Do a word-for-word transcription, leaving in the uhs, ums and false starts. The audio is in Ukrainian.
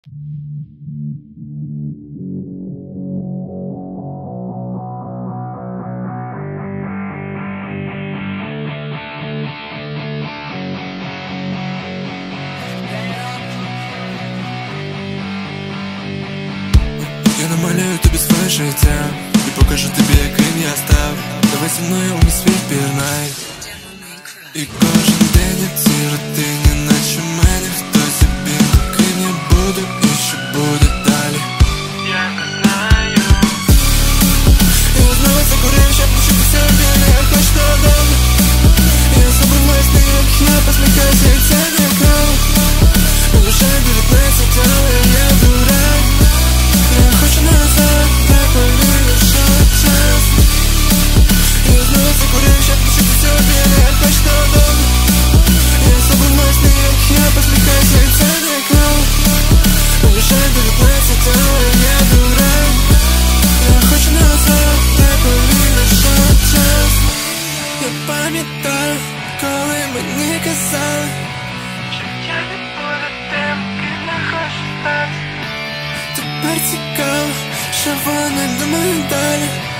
Я намалюю тобі своє життя і покажу тобі, яким я став. Давай зі мною у мій світ пірнай. І кожен день у цій рутині, наче мене хтось обійме, ким я буду і що буде далі. Я не знаю. Я знову закурив, щоб почутися вільно, як хоч додому. Я забуваю сни, як я посміхаюся, як це не кава. Уже дев'ятнадцять, але я дурак. Я хочу назад, де повільно, що час. Я знову закурив, щоб почутися вільно, як хоч додому. Я забуваю сни, як я посміхаюся, як це не кава. Уже дев'ятнадцять, але я дурак. Я хочу назад, де повільно, що час. Я пам'ятаю, коли мені казали, що я не буду тим, ким я хочу стати. Тепер цікаво, що вони думають далі.